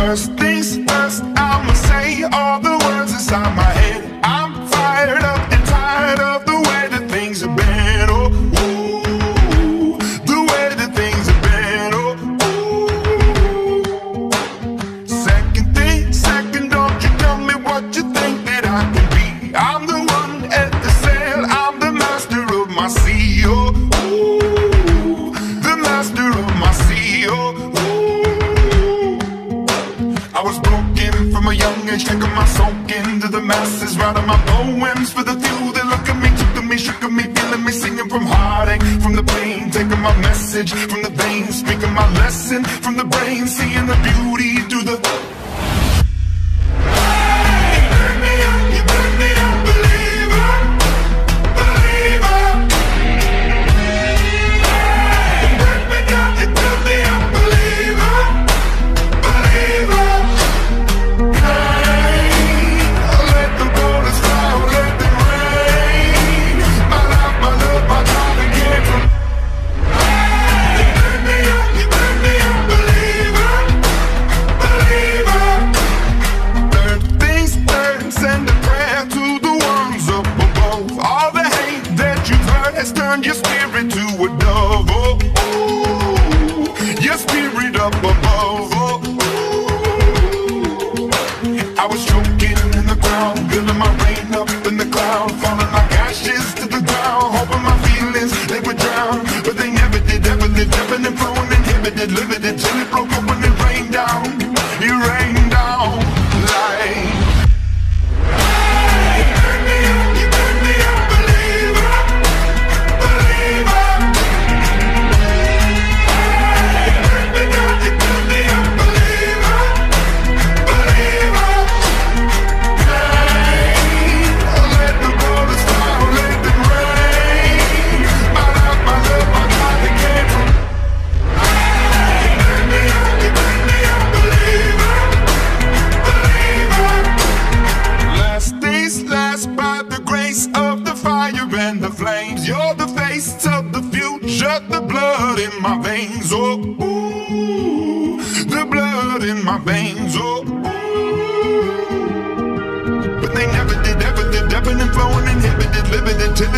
First things first, I'ma say all the words inside my head. I'm fired up and tired of the way that things have been. Oh, ooh, the way that things have been. Oh, ooh. Second thing, second, don't you tell me what you think that I can be. I'm the one at the sail, I'm the master of my sea. Oh, ooh, the master of my sea. Oh, I was broken from a young age, taking my soak into the masses, writing my poems for the few that look at me, took at me, shook at me, feeling me, singing from heartache, from the pain, taking my message from the veins, speaking my lesson from the brain, seeing the beauty through the... Turn your spirit to a dove, oh, ooh, your spirit up above, oh, ooh. I was choking in the ground, building my rain up in the cloud, falling like ashes to the ground, hoping my feelings, they would drown, but they never did, ever lived, ebbing and flowing, inhibited, limited, till it broke up when it rained down, it rained down like... And the flames, you're the face of the future, the blood in my veins, oh, ooh, the blood in my veins, oh, ooh. But they never did, ever lived, ebbing and flowing, inhibited, limited, till